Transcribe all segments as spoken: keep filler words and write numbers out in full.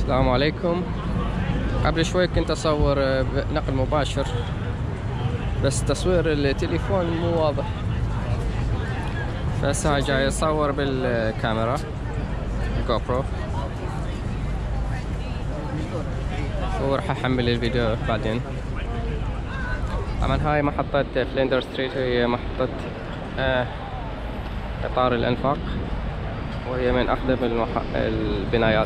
السلام عليكم. قبل شوي كنت أصور نقل مباشر بس تصوير التليفون مو واضح، فهسه جاي أصور بالكاميرا جو برو وراح أحمل الفيديو بعدين. طبعا هاي محطة فليندر ستريت، هي محطة آه قطار الأنفاق، وهي من أقدم المح... البنايات.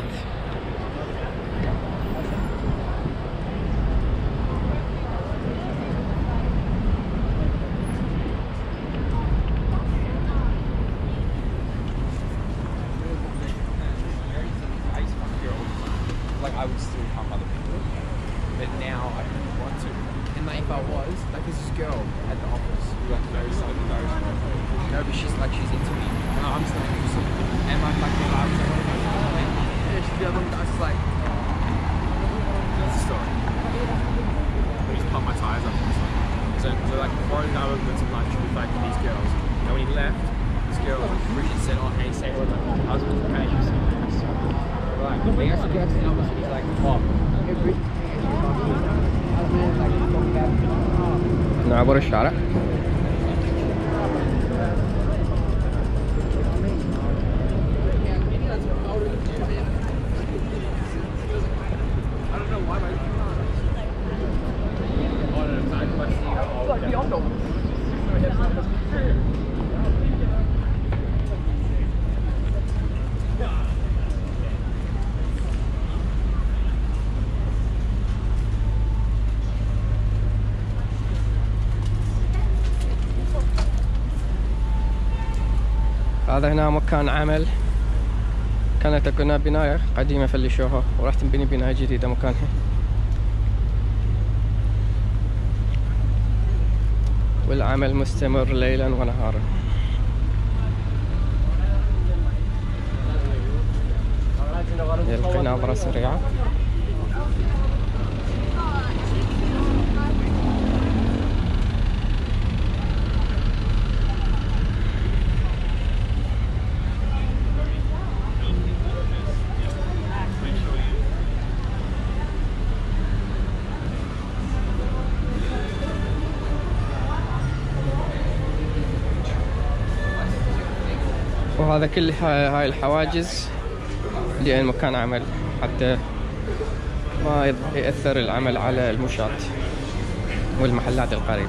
Like I would still pump other people, but now I don't want to. And like if I was, like there's this girl at the office who like knows like knows me. No, but she's like she's into me. And I'm just like interested. And like like if I was like, yeah, she's the other one. I was like, that's the story. I just pump my tires up. So so like before I went to lunch with like these girls, and when he left, this girl Bridget said, "Oh hey, say hello to my husband." Okay, she said, right. He actually gets the numbers and he's like, oh, نعبر الشارع. هذا هنا مكان عمل، كانت هنا بناية قديمة فلشوها وراح تنبني بناية جديدة مكانها، والعمل مستمر ليلا ونهارا. يلقي نظرة سريعة. وهذا كل هاي الحواجز لأن مكان عمل حتى ما يأثر العمل على المشاة والمحلات القريبة.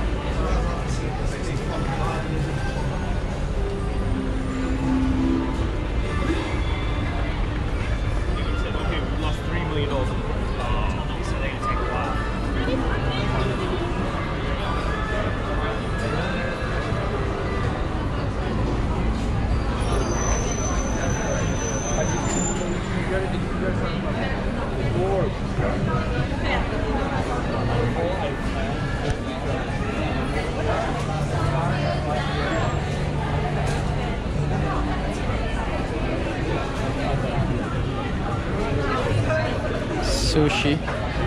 سوشي.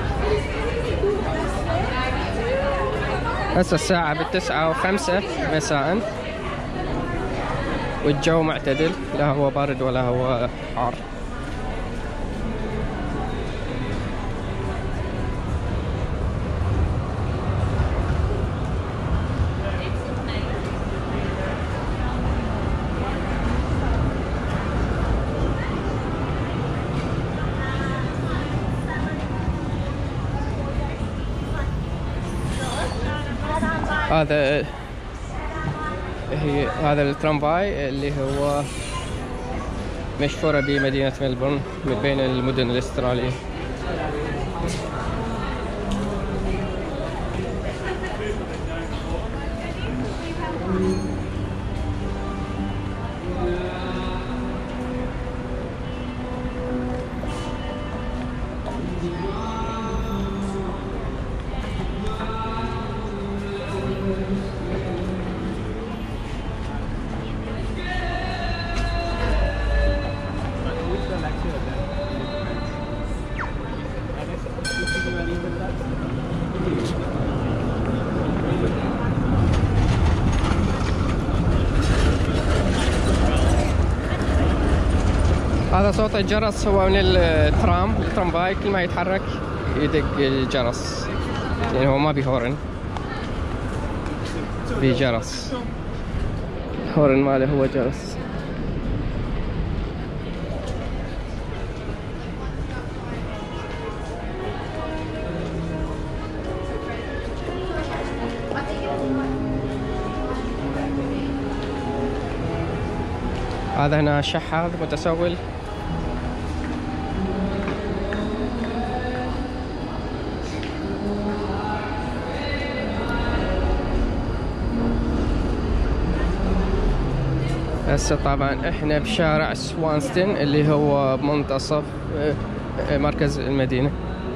هسه الساعة بالتسعة وخمسة مساء والجو معتدل، لا هو بارد ولا هو حار. هذا هي هذا الترامفاي اللي هو مشهورة بمدينة ملبورن من بين المدن الأسترالية. هذا صوت الجرس هو من الترام، الترامباي كل ما يتحرك يدق الجرس، يعني هو ما بي هورن، بي جرس، هورن ماله هو جرس. هذا هنا شحاذ متسول. هسه طبعا احنا بشارع سوانستون اللي هو بمنتصف مركز المدينة.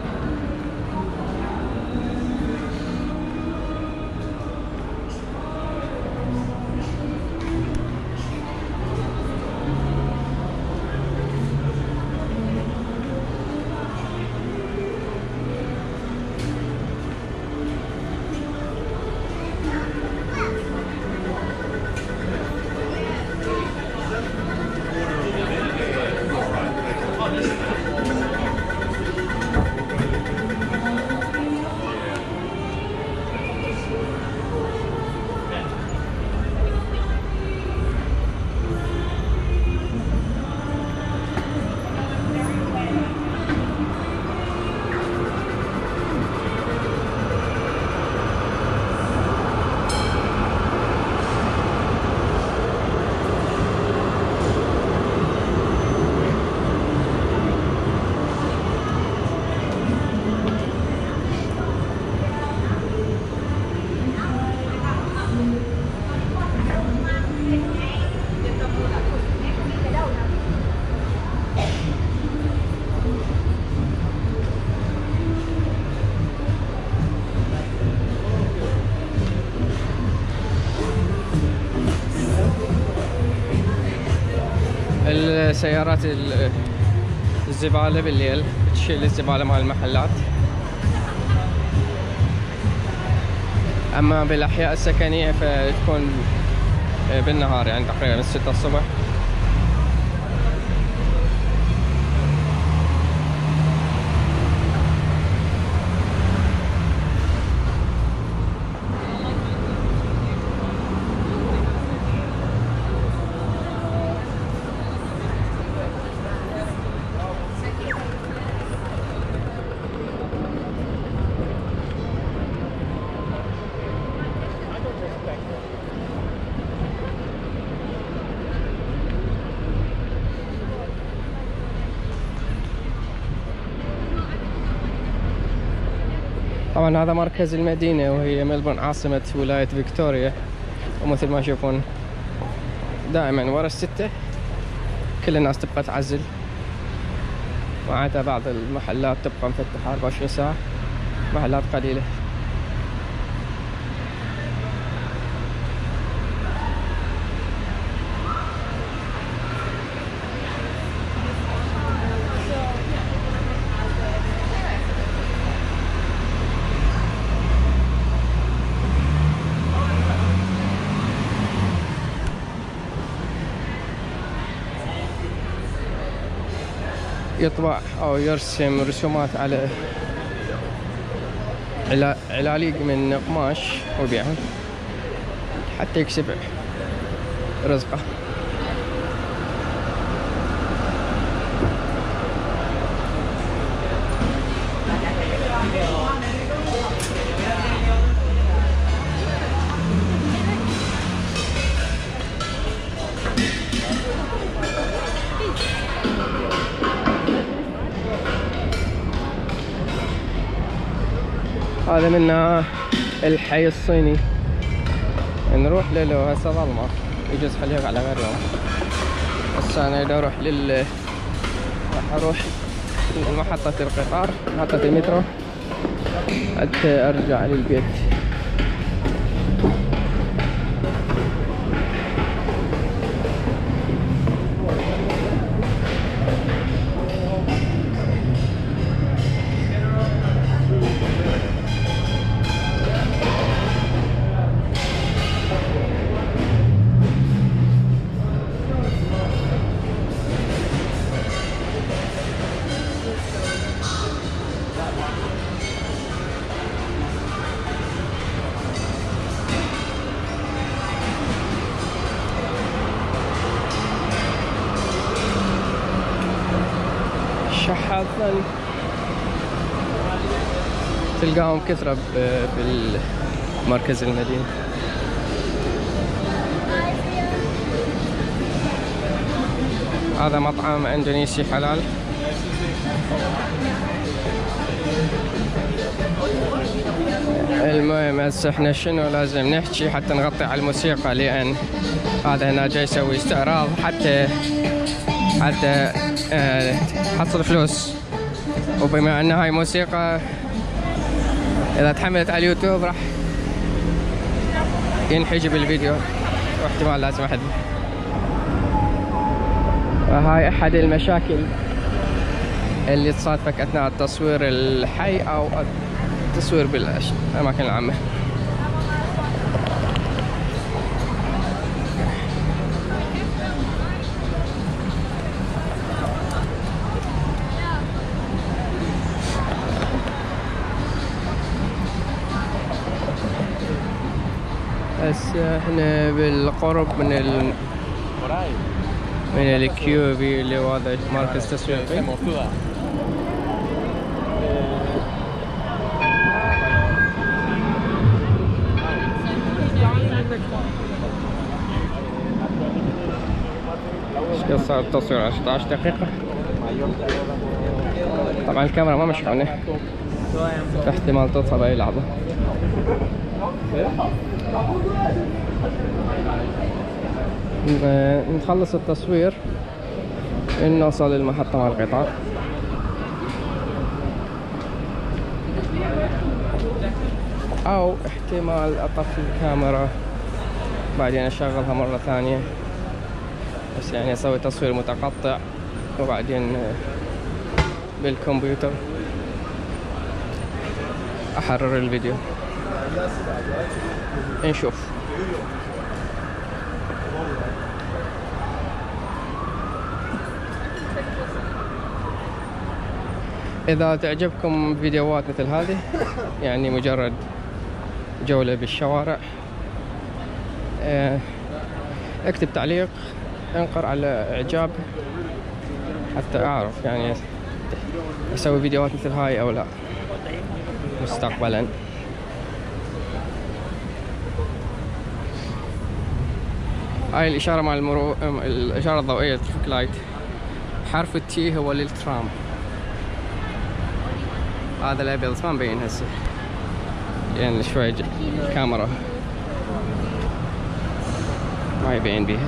السيارات الزبالة بالليل تشيل الزبالة مال المحلات، أما بالأحياء السكنية فتكون بالنهار، يعني تقريبا من ستة الصبح. طبعا هذا مركز المدينة وهي ملبورن عاصمة ولاية فيكتوريا، ومثل ما تشوفون دائما ورا الستة كل الناس تبقى تعزل، وعدا بعض المحلات تبقى مفتحة أربعة وعشرين ساعة، محلات قليلة. يطبع أو يرسم رسومات على علاليق من قماش ويبيعهم حتى يكسب رزقه. هذا منها الحي الصيني، نروح له هسه ظلمة يجوز خليها على غير يوم. هسه انا بدي اروح لل راح اروح لمحطة القطار، محطة المترو، حتى ارجع للبيت. شحاط ثاني تلقاهم كثرة بالمركز المدينة. هذا مطعم اندونيسي حلال. المهم هسه احنا شنو لازم نحكي حتى نغطي على الموسيقى، لان هذا هنا جاي يسوي استعراض حتى حتى اه حصل فلوس، وبما ان هاي موسيقى اذا تحملت على اليوتيوب راح ينحجب الفيديو واحتمال لازم احد. هاي احد المشاكل اللي تصادفك اثناء التصوير الحي او التصوير بالاماكن العامة. هسه احنا بالقرب من ال من الكيو في اللي هو هذا مركز تسويقي. ايش قد صار التصوير؟ عشرة عشر دقيقة. طبعا الكاميرا ما مشحونة، احتمال تطفى بأي لحظة. نخلص التصوير نوصل للمحطة مع القطار. او احتمال اطفي الكاميرا بعدين اشغلها مرة ثانية، بس يعني اسوي تصوير متقطع وبعدين بالكمبيوتر احرر الفيديو. نشوف. إذا تعجبكم فيديوهات مثل هذه، يعني مجرد جولة بالشوارع، اكتب تعليق انقر على إعجاب حتى أعرف يعني أسوي فيديوهات مثل هاي أو لا مستقبلا. هاي الإشارة مال المرور، الإشارة الضوئية الترافيك لايت، حرف التي هو للترام. هذا الأبيض بس ما مبين هسه يعني شوي الكاميرا ما يبين بيها.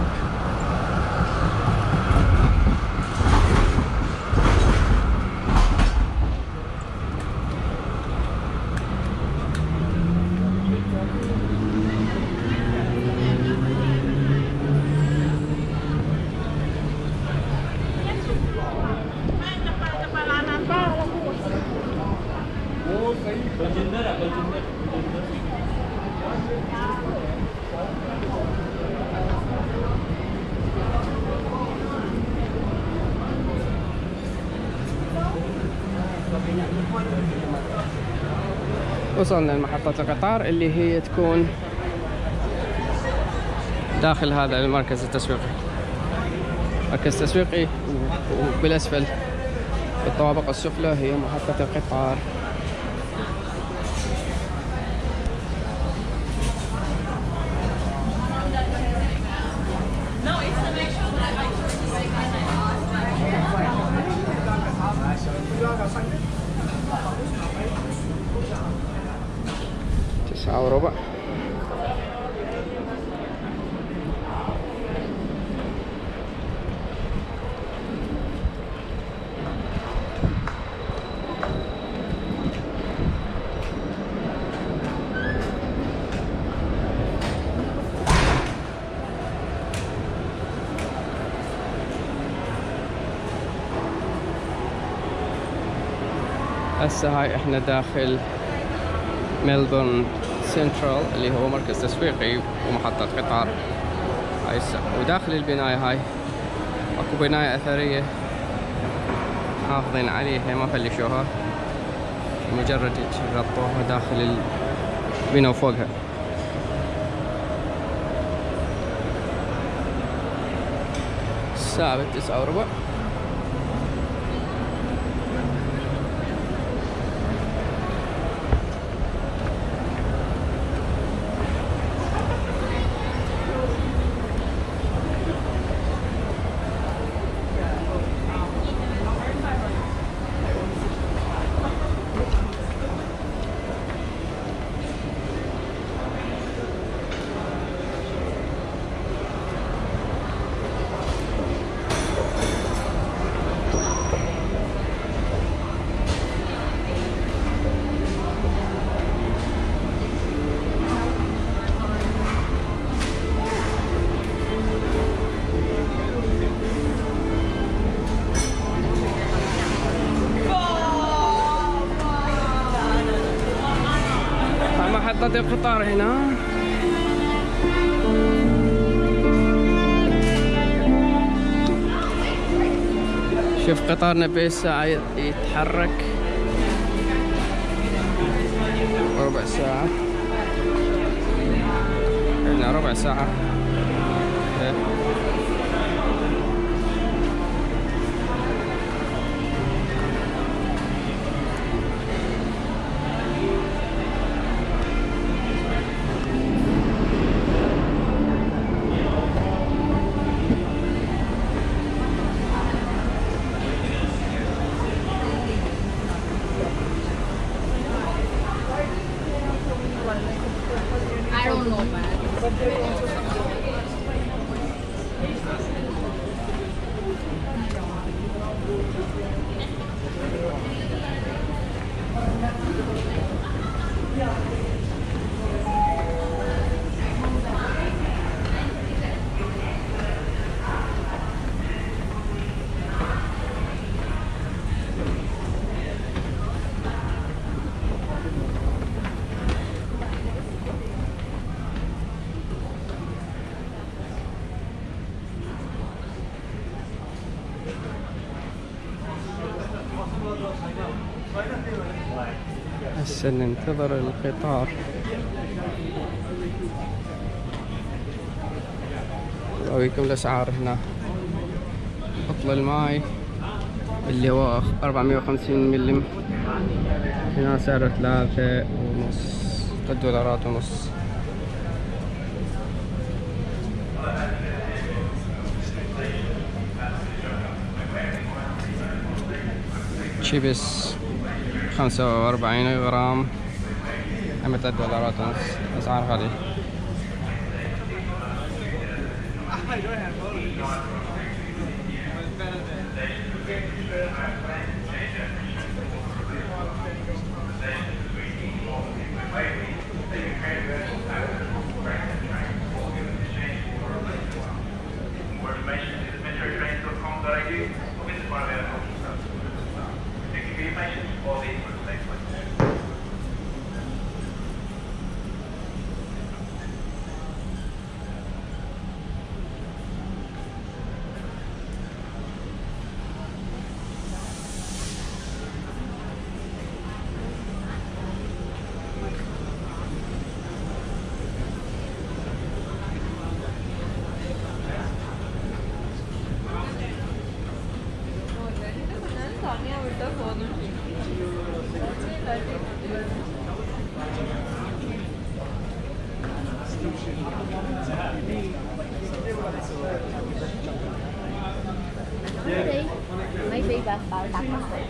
وصلنا لمحطة القطار اللي هي تكون داخل هذا المركز التسويقي. مركز تسويقي، وبالأسفل بالطوابق السفلى هي محطة القطار. تسعة وربع. هسه هاي احنا داخل ميلبورن سنترال اللي هو مركز تسويقي ومحطة قطار. هاي الساعة وداخل البناية هاي اكو بناية اثرية حافظين عليها ما فلشوها، مجرد غطوها داخل البناء وفوقها. الساعة بالتسعة وربع. محطات القطار هنا. شوف قطارنا بالساعة يتحرك ربع ساعة، عندنا ربع ساعة. I don't know, man. هسه ننتظر القطار. أوريكم الأسعار هنا. بطل الماي اللي هو أربعمية وخمسين ملم هنا سعره ثلاثة ونص، ثلاث دولارات ونص. شيبس خمسة وأربعين غرام هم ثلاث دولارات ونص، أسعار غالية. Mấy vị bà bảo tặng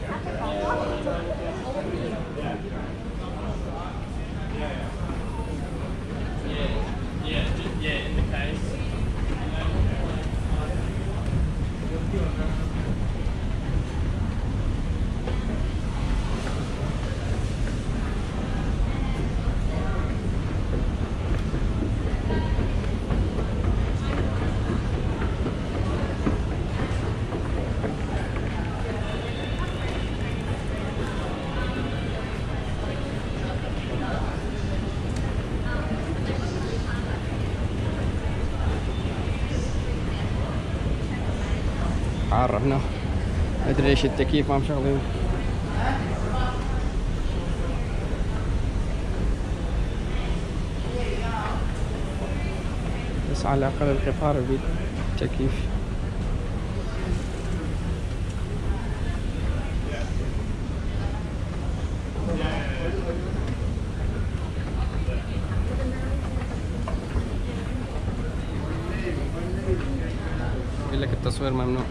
حار هنا، ما ادري ليش التكييف ما مشغلين. بس على الاقل القطار يبي تكييف. يقول لك التصوير ممنوع،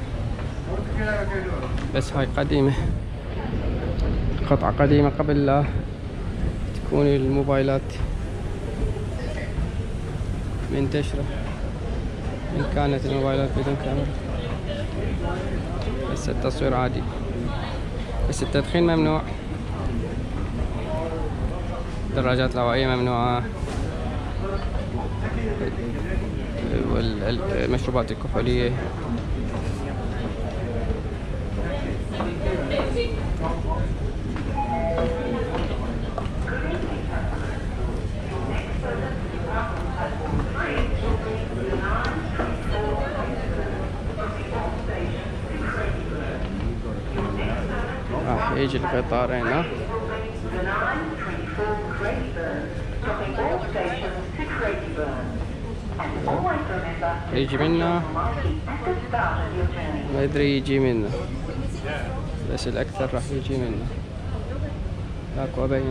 بس هاي قديمة، قطعة قديمة قبل لا تكون الموبايلات منتشرة، إن كانت الموبايلات بدون كاميرا. بس التصوير عادي، بس التدخين ممنوع، الدراجات الهوائية ممنوعة، والمشروبات الكحولية. يجي القطار هنا. يجي منه ما ادري يجي منه، بس الاكثر راح يجي منه. اكو ابين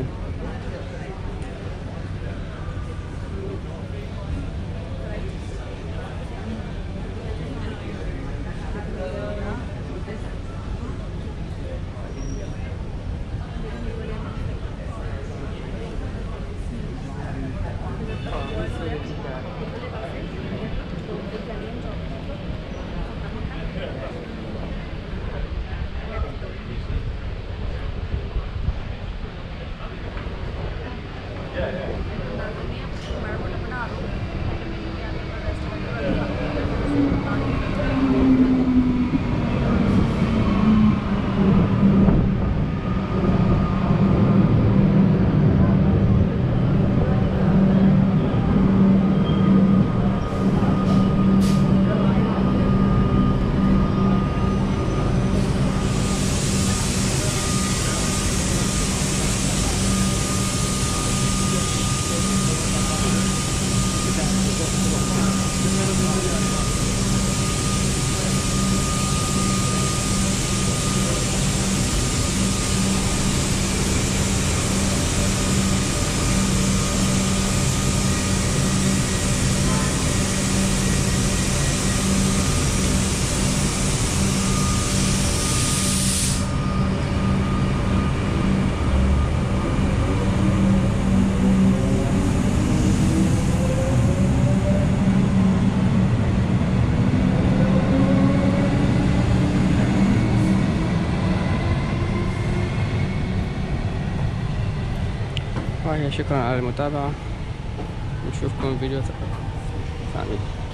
وهي. شكرا على المتابعة، نشوفكم فيديو ثاني.